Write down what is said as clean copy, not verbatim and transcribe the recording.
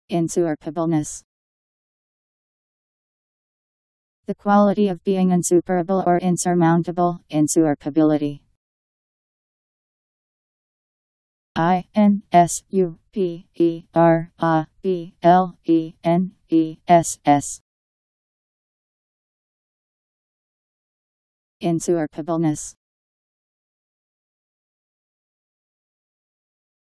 Insuperableness. The quality of being insuperable or insurmountable, insuperability. insuperableness. Insuperableness.